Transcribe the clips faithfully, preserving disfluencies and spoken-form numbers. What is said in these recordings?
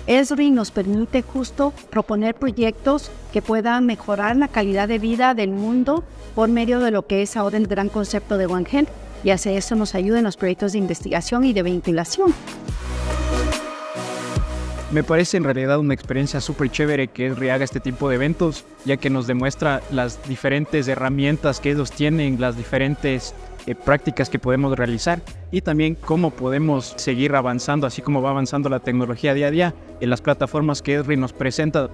Esri nos permite justo proponer proyectos que puedan mejorar la calidad de vida del mundo por medio de lo que es ahora el gran concepto de One Health, y hace eso nos ayuda en los proyectos de investigación y de vinculación. Me parece en realidad una experiencia súper chévere que Esri haga este tipo de eventos, ya que nos demuestra las diferentes herramientas que ellos tienen, las diferentes eh, prácticas que podemos realizar y también cómo podemos seguir avanzando, así como va avanzando la tecnología día a día en las plataformas que Esri nos presenta.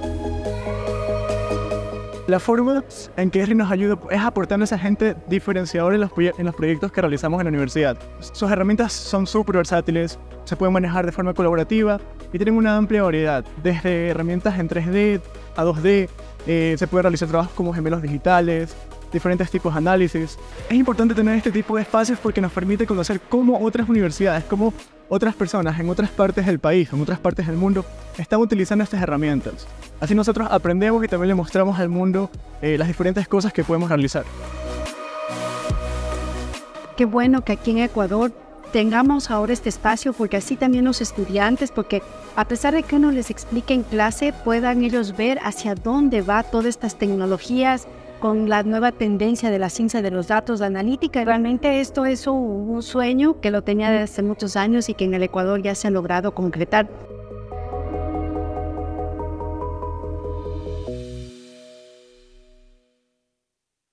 La forma en que Esri nos ayuda es aportando a esa gente diferenciadora en los, en los proyectos que realizamos en la universidad. Sus herramientas son súper versátiles, se pueden manejar de forma colaborativa y tienen una amplia variedad, desde herramientas en tres D a dos D, eh, se pueden realizar trabajos como gemelos digitales, diferentes tipos de análisis. Es importante tener este tipo de espacios porque nos permite conocer cómo otras universidades, cómo otras personas en otras partes del país, en otras partes del mundo, están utilizando estas herramientas. Así nosotros aprendemos y también le mostramos al mundo eh, las diferentes cosas que podemos realizar. Qué bueno que aquí en Ecuador tengamos ahora este espacio, porque así también los estudiantes, porque a pesar de que uno les explique en clase, puedan ellos ver hacia dónde va todas estas tecnologías con la nueva tendencia de la ciencia de los datos, la analítica. Realmente esto es un, un sueño que lo tenía desde hace muchos años y que en el Ecuador ya se ha logrado concretar.